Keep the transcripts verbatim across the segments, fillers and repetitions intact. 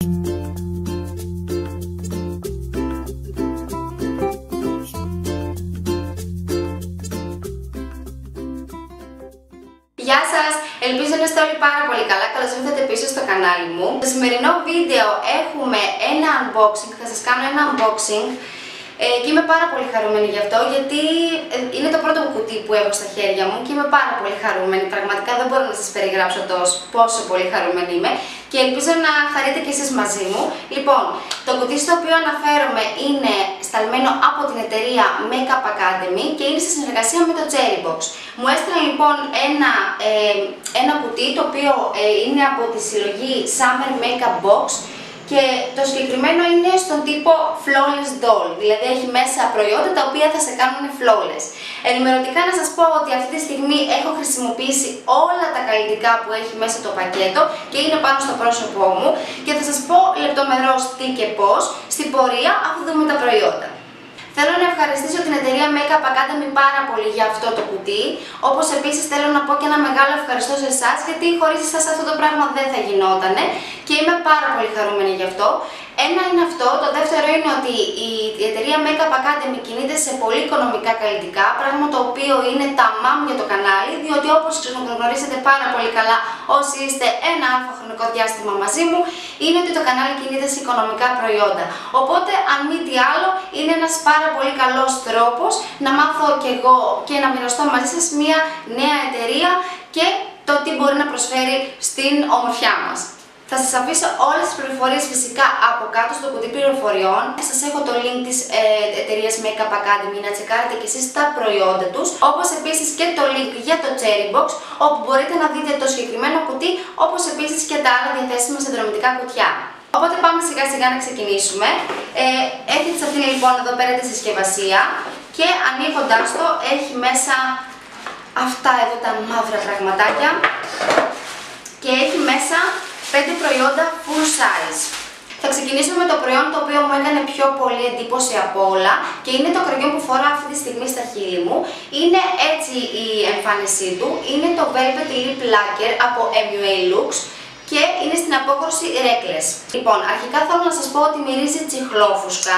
Γεια σας! Ελπίζω να είστε όλοι πάρα πολύ καλά. Καλώς ήρθατε πίσω στο κανάλι μου. Στο σημερινό βίντεο έχουμε ένα unboxing, θα σας κάνω ένα unboxing ε, και είμαι πάρα πολύ χαρούμενη γι' αυτό, γιατί είναι το πρώτο κουτί που έχω στα χέρια μου και είμαι πάρα πολύ χαρούμενη. Πραγματικά δεν μπορώ να σας περιγράψω τόσο πόσο πολύ χαρούμενη είμαι και ελπίζω να χαρείτε και εσείς μαζί μου. Λοιπόν, το κουτί στο οποίο αναφέρομαι είναι σταλμένο από την εταιρεία Makeup Academy και είναι σε συνεργασία με το Cherrybox. Μου έστειλε λοιπόν ένα, ε, ένα κουτί το οποίο ε, είναι από τη συλλογή Summer Makeup Box και το συγκεκριμένο είναι στον τύπο Flawless Doll, δηλαδή έχει μέσα προϊόντα τα οποία θα σε κάνουν flawless. Ενημερωτικά να σας πω ότι αυτή τη στιγμή έχω χρησιμοποιήσει όλα τα καλλιτικά που έχει μέσα το πακέτο και είναι πάνω στο πρόσωπό μου και θα σας πω λεπτομερώς τι και πώς στην πορεία αφού δούμε τα προϊόντα. Θέλω να ευχαριστήσω την εταιρεία Makeup Academy πάρα πολύ για αυτό το κουτί, όπως επίσης θέλω να πω και ένα μεγάλο ευχαριστώ σε εσάς, γιατί χωρίς εσάς αυτό το πράγμα δεν θα γινότανε και είμαι πάρα πολύ χαρούμενη γι' αυτό. Ένα είναι αυτό, το δεύτερο είναι ότι η εταιρεία Makeup Academy κινείται σε πολύ οικονομικά καλλιτικά, πράγμα το οποίο είναι ταμάμ για το κανάλι, διότι όπως γνωρίζετε πάρα πολύ καλά όσοι είστε ένα αλφα χρονικό διάστημα μαζί μου, είναι ότι το κανάλι κινείται σε οικονομικά προϊόντα. Οπότε, αν μη τι άλλο, είναι ένας πάρα πολύ καλός τρόπος να μάθω κι εγώ και να μοιραστώ μαζί σας μια νέα εταιρεία και το τι μπορεί να προσφέρει στην ομορφιά μας. Θα σας αφήσω όλες τις πληροφορίες φυσικά από κάτω στο κουτί πληροφοριών. Σας έχω το link της ε, εταιρείας Makeup Academy να τσεκάρετε και εσείς τα προϊόντα τους, όπως επίσης και το link για το Cherrybox, όπου μπορείτε να δείτε το συγκεκριμένο κουτί, όπως επίσης και τα άλλα διαθέσιμα συνδρομητικά κουτιά. Οπότε πάμε σιγά σιγά να ξεκινήσουμε. Ε, έχει τη σαφήνεια λοιπόν εδώ πέρα τη συσκευασία και ανοίγοντάς το έχει μέσα αυτά εδώ τα μαύρα πραγματάκια και έχει μέσα πέντε προϊόντα full size. Θα ξεκινήσω με το προϊόν το οποίο μου έκανε πιο πολύ εντύπωση από όλα και είναι το κραγιόν που φοράω αυτή τη στιγμή στα χείλη μου. Είναι έτσι η εμφάνισή του. Είναι το Velvet Lip Lacquer από εμ γιου έι Lux και είναι στην απόκρουση Reckless. Λοιπόν, αρχικά θέλω να σας πω ότι μυρίζει τσιχλόφουσκα.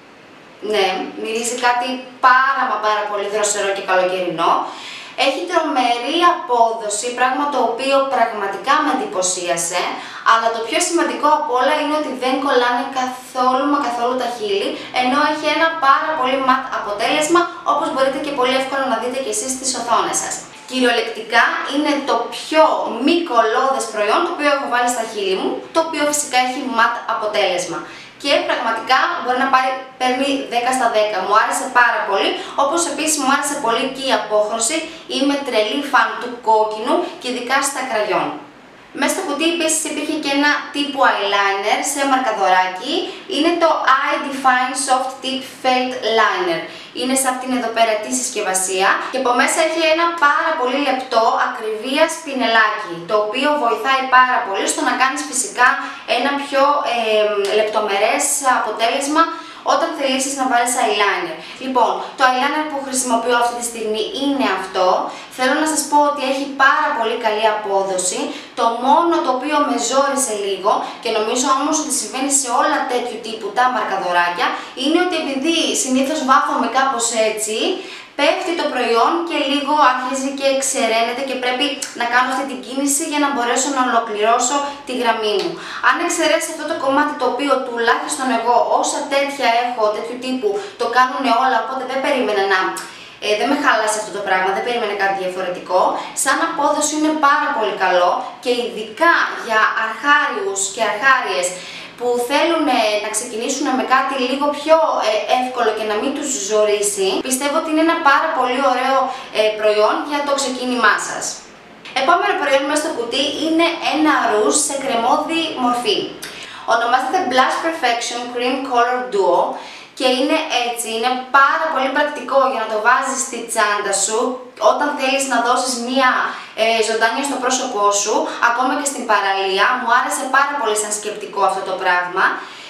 Ναι, μυρίζει κάτι πάρα μα πάρα πολύ δροσερό και καλοκαιρινό. Έχει τρομερή απόδοση, πράγμα το οποίο πραγματικά με εντυπωσίασε, αλλά το πιο σημαντικό από όλα είναι ότι δεν κολλάνε καθόλου μα καθόλου τα χείλη, ενώ έχει ένα πάρα πολύ ματ αποτέλεσμα, όπως μπορείτε και πολύ εύκολα να δείτε και εσείς στις οθόνες σας. Κυριολεκτικά είναι το πιο μη κολλώδες προϊόν το οποίο έχω βάλει στα χείλη μου, το οποίο φυσικά έχει ματ αποτέλεσμα. Και πραγματικά μπορεί να πάρει, παίρνει δέκα στα δέκα. Μου άρεσε πάρα πολύ, όπως επίσης μου άρεσε πολύ και η απόχρωση. Είμαι τρελή φαν του κόκκινου και ειδικά στα κραγιόν. Μέσα στο κουτί επίσης υπήρχε και ένα τύπου eyeliner σε μαρκαδοράκι. Είναι το Eye Define Soft Tip Felt Liner. Είναι σε αυτήν εδώ πέρα τη συσκευασία και από μέσα έχει ένα πάρα πολύ λεπτό ακριβίας πινελάκι, το οποίο βοηθάει πάρα πολύ στο να κάνεις φυσικά ένα πιο ε, λεπτομερές αποτέλεσμα όταν θελήσεις να βάλεις eyeliner. Λοιπόν, το eyeliner που χρησιμοποιώ αυτή τη στιγμή είναι αυτό. Θέλω να σας πω ότι έχει πάρα πολύ καλή απόδοση. Το μόνο το οποίο με ζόρισε λίγο και νομίζω όμως ότι συμβαίνει σε όλα τέτοιου τύπου τα μαρκαδοράκια είναι ότι επειδή συνήθως βάφομαι κάπως έτσι, πέφτει το προϊόν και λίγο αρχίζει και εξεραίνεται και πρέπει να κάνω αυτή την κίνηση για να μπορέσω να ολοκληρώσω τη γραμμή μου. Αν εξαιρέσει αυτό το κομμάτι το οποίο τουλάχιστον εγώ όσα τέτοια έχω, τέτοιου τύπου, το κάνουν όλα, οπότε δεν περίμενα να... Ε, δεν με χάλασε αυτό το πράγμα, δεν περίμενε κάτι διαφορετικό. Σαν απόδοση είναι πάρα πολύ καλό και ειδικά για αρχάριους και αρχάριες που θέλουν να ξεκινήσουν με κάτι λίγο πιο εύκολο και να μην τους ζορίσει, πιστεύω ότι είναι ένα πάρα πολύ ωραίο προϊόν για το ξεκίνημά σας. Επόμενο προϊόν μέσα στο κουτί είναι ένα ρούζ σε κρεμώδη μορφή. Ονομάζεται Blush Perfection Cream Color Duo και είναι έτσι, είναι πάρα πολύ πρακτικό για να το βάζεις στη τσάντα σου όταν θέλεις να δώσεις μία ε, ζωντάνια στο πρόσωπό σου, ακόμα και στην παραλία. Μου άρεσε πάρα πολύ σαν σκεπτικό αυτό το πράγμα.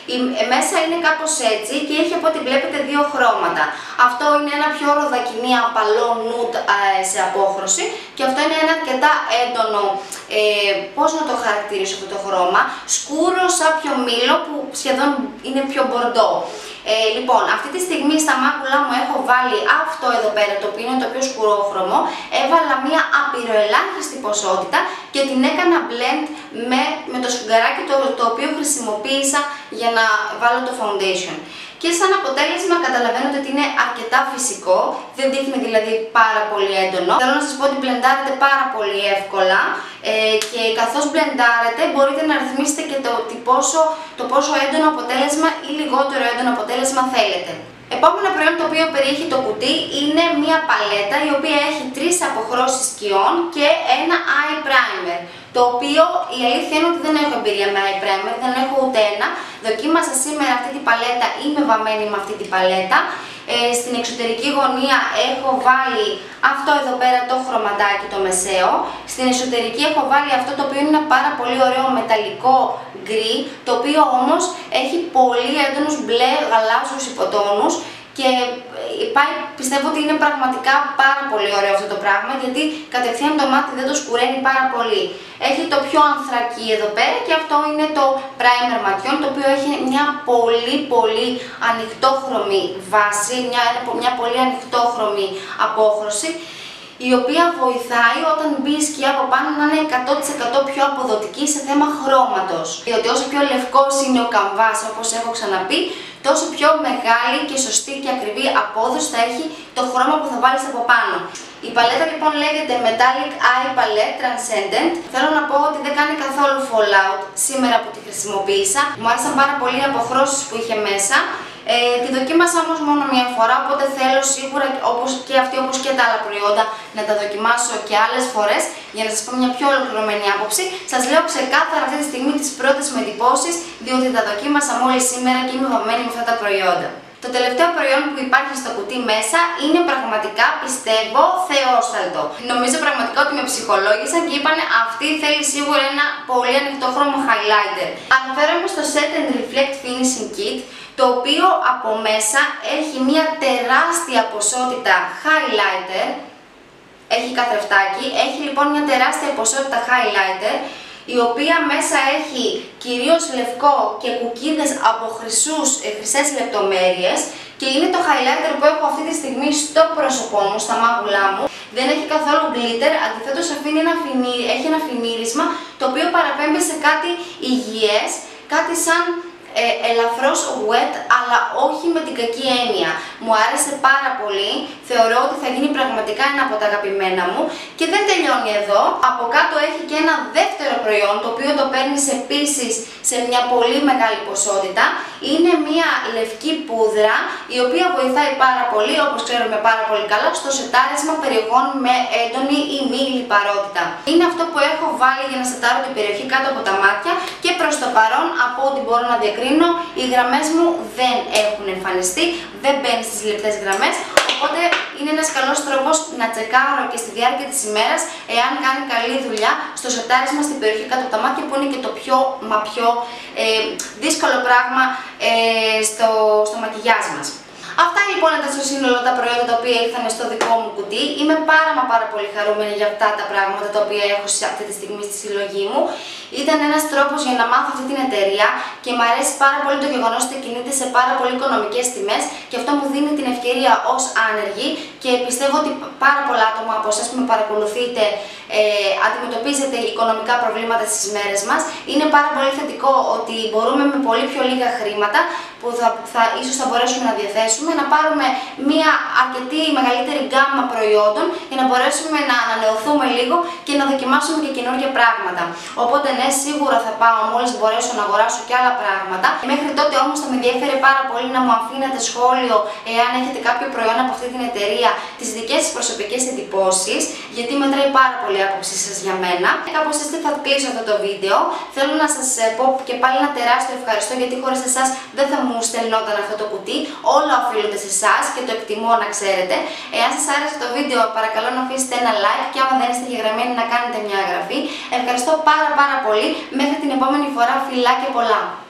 Η, ε, μέσα είναι κάπως έτσι και έχει από ό,τι βλέπετε δύο χρώματα. Αυτό είναι ένα πιο ροδακινή απαλό νουντ ε, σε απόχρωση και αυτό είναι ένα αρκετά έντονο, ε, πώς να το χαρακτηρίσω αυτό το χρώμα, σκούρο σαν πιο μήλο που σχεδόν είναι πιο μπορντό. Ε, λοιπόν, αυτή τη στιγμή στα μάγουλα μου έχω βάλει αυτό εδώ πέρα, το οποίο είναι το πιο σκουρόχρωμο. Έβαλα μία απειροελάχιστη ποσότητα και την έκανα blend με, με το σφουγγαράκι το, το οποίο χρησιμοποίησα για να βάλω το foundation. Και σαν αποτέλεσμα καταλαβαίνετε ότι είναι αρκετά φυσικό, δεν δείχνει δηλαδή πάρα πολύ έντονο. Θέλω να σας πω ότι μπλεντάρετε πάρα πολύ εύκολα ε, και καθώς μπλεντάρετε μπορείτε να ρυθμίσετε και το, πόσο, το πόσο έντονο αποτέλεσμα ή λιγότερο έντονο αποτέλεσμα θέλετε. Επόμενο προϊόν το οποίο περιέχει το κουτί είναι μία παλέτα η οποία έχει τρεις αποχρώσεις σκιών και ένα eye primer. Το οποίο η αλήθεια είναι ότι δεν έχω εμπειρία με eye primer, δεν έχω ούτε ένα. Δοκίμασα σήμερα αυτή την παλέτα, είμαι βαμμένη με αυτή την παλέτα. Ε, στην εξωτερική γωνία έχω βάλει αυτό εδώ πέρα το χρωματάκι το μεσαίο. Στην εσωτερική έχω βάλει αυτό το οποίο είναι ένα πάρα πολύ ωραίο μεταλλικό γκρι, το οποίο όμως έχει πολύ έντονους μπλε γαλάζιους υποτόνους και πάει, πιστεύω ότι είναι πραγματικά πάρα πολύ ωραίο αυτό το πράγμα γιατί κατευθείαν το μάτι δεν το σκουραίνει πάρα πολύ. Έχει το πιο ανθρακί εδώ πέρα και αυτό είναι το primer ματιών, το οποίο έχει μια πολύ πολύ ανοιχτόχρωμη βάση, μια, μια πολύ ανοιχτόχρωμη απόχρωση, η οποία βοηθάει όταν μπει η σκιά από πάνω να είναι εκατό τοις εκατό πιο αποδοτική σε θέμα χρώματος. Διότι όσο πιο λευκός είναι ο καμβάς, όπως έχω ξαναπεί, τόσο πιο μεγάλη και σωστή και ακριβή απόδοση θα έχει το χρώμα που θα βάλεις από πάνω. Η παλέτα λοιπόν λέγεται Metallic Eye Palette Transcendent. Θέλω να πω ότι δεν κάνει καθόλου fallout σήμερα που τη χρησιμοποίησα. Μου άρεσαν πάρα πολύ οι αποχρώσεις που είχε μέσα. Ε, τη δοκίμασα όμως μόνο μία φορά, οπότε θέλω σίγουρα όπως και αυτή όπως και τα άλλα προϊόντα να τα δοκιμάσω και άλλες φορές για να σας πω μια πιο ολοκληρωμένη άποψη. Σας λέω ξεκάθαρα αυτή τη στιγμή τις πρώτες μου εντυπώσεις, διότι τα δοκίμασα μόλις σήμερα και είμαι βαμμένη με αυτά τα προϊόντα. Το τελευταίο προϊόν που υπάρχει στο κουτί μέσα είναι πραγματικά, πιστεύω, θεόσταλτο. Νομίζω πραγματικά ότι με ψυχολόγησαν και είπανε αυτή θέλει σίγουρα ένα πολύ ανοιχτόχρωμο highlighter. Αναφέρομαι στο Set and Reflect Finishing Kit, το οποίο από μέσα έχει μια τεράστια ποσότητα highlighter, έχει καθρεφτάκι, έχει λοιπόν μια τεράστια ποσότητα highlighter, η οποία μέσα έχει κυρίως λευκό και κουκκίδες από χρυσούς, ε, χρυσές λεπτομέρειες και είναι το highlighter που έχω αυτή τη στιγμή στο πρόσωπό μου, στα μάγουλά μου. Δεν έχει καθόλου glitter, αντιθέτως αφήνει ένα φινί, έχει ένα φινίρισμα το οποίο παραπέμπει σε κάτι υγιές, κάτι σαν Ε, ελαφρώς wet, αλλά όχι με την κακή έννοια. Μου άρεσε πάρα πολύ, θεωρώ ότι θα γίνει πραγματικά ένα από τα αγαπημένα μου και δεν τελειώνει εδώ. Από κάτω έχει και ένα δεύτερο προϊόν, το οποίο το παίρνεις επίσης σε μια πολύ μεγάλη ποσότητα. Είναι μια λευκή πούδρα, η οποία βοηθάει πάρα πολύ, όπως ξέρουμε πάρα πολύ καλά, στο σετάρισμα περιοχών με έντονη ή μη λιπαρότητα. Είναι αυτό που έχω βάλει για να σετάρω την περιοχή κάτω από τα μάτια και προς το παρόν, από ό,τι μπορώ να διακρίνω, οι γραμμές μου δεν έχουν εμφανιστεί, δεν μπαίνει στις λεπτές γραμμές, οπότε είναι ένας καλός τρόπος να τσεκάρω και στη διάρκεια της ημέρας εάν κάνει καλή δουλειά στο σετάρισμα στην περιοχή κάτω από τα μάτια, που είναι και το πιο μα πιο ε, δύσκολο πράγμα ε, στο, στο μακιγιάζ μας. Αυτά λοιπόν ήταν στο σύνολο τα προϊόντα τα οποία ήρθαν στο δικό μου κουτί. Είμαι πάρα μα πάρα πολύ χαρούμενη για αυτά τα πράγματα τα οποία έχω αυτή τη στιγμή στη συλλογή μου. Ήταν ένας τρόπος για να μάθω αυτή την εταιρεία και μου αρέσει πάρα πολύ το γεγονός ότι κινείται σε πάρα πολύ οικονομικές τιμές και αυτό μου δίνει την ευκαιρία ως άνεργη και πιστεύω ότι πάρα πολλά άτομα από εσάς που με παρακολουθείτε ε, αντιμετωπίζετε οικονομικά προβλήματα στις μέρες μας. Είναι πάρα πολύ θετικό ότι μπορούμε με πολύ πιο λίγα χρήματα που θα, θα, ίσως θα μπορέσουμε να διαθέσουμε, να πάρουμε μια αρκετή μεγαλύτερη γκάμα προϊόντων για να μπορέσουμε να ανανεωθούμε λίγο και να δοκιμάσουμε και καινούργια πράγματα. Οπότε ναι, σίγουρα θα πάω μόλις μπορέσω να αγοράσω και άλλα πράγματα. Μέχρι τότε όμως θα με ενδιαφέρει πάρα πολύ να μου αφήνετε σχόλιο εάν έχετε κάποιο προϊόν από αυτή την εταιρεία, τις δικές σας προσωπικές εντυπώσεις, γιατί μετράει πάρα πολύ η άποψή σας για μένα. Κάπως έτσι θα κλείσω αυτό το βίντεο. Θέλω να σας πω και πάλι ένα τεράστιο ευχαριστώ, γιατί χωρίς εσάς δεν θα μου στελνόταν αυτό το κουτί. Όλα οφείλονται σε εσάς και το εκτιμώ, να ξέρετε. Εάν σας άρεσε το βίντεο, παρακαλώ να αφήσετε ένα like και άμα δεν είστε εγγεγραμμένοι να κάνετε μια εγγραφή. Ευχαριστώ πάρα πάρα πολύ. Μέχρι την επόμενη φορά, φιλάκια πολλά!